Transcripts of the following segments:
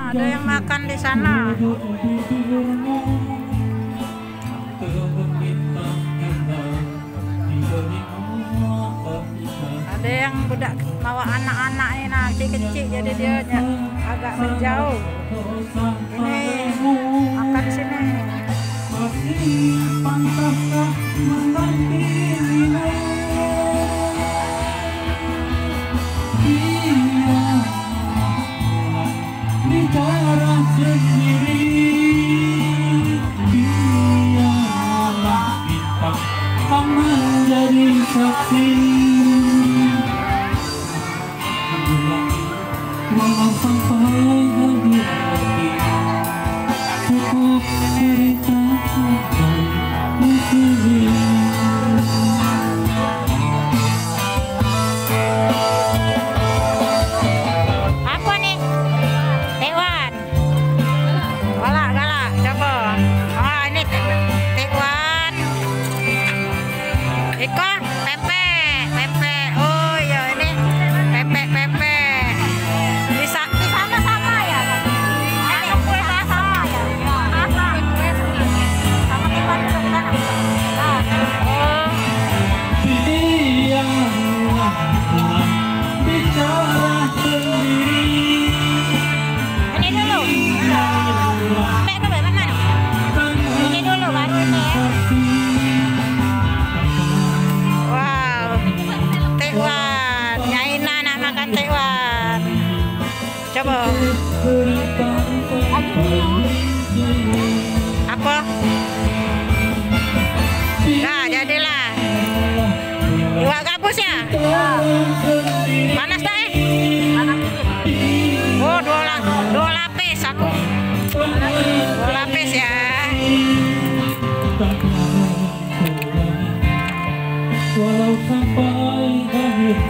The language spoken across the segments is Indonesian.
ada yang makan di sana. Ada yang budak bawa anak-anaknya kecil-kecil, jadi dia agak menjauh. Ini makan di sini. Bicara sendiri, biarlah kita menjadi saksi. Walau sampai habis lagi, cukup cerita sampai di sini. Iko, pempek. Oh iya, ini pempek. Di sana sama ya? Ini kue sama ya? Sama kita juga di sana. Oh. Bicara sendiri. Ini dulu. Pempek dulu, mana? Ini dulu baru ini ya. Tekwan, Nyaina nak makan tekwan. Coba. Apa? Nah, jadilah. Iwak gabus ya? Panas tak? Oh, dua lapis aku. Dua lapis ya. Walau sampai akhir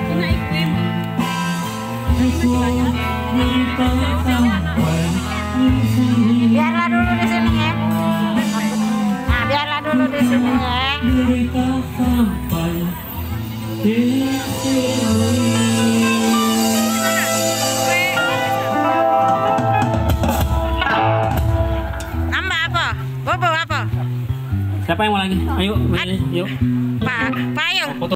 biarlah dulu di sini ya. Nah, biarlah dulu di sini ya. Nambah apa? Bobo apa? Siapa yang mau lagi? Ayo, yuk. Pak, ayo.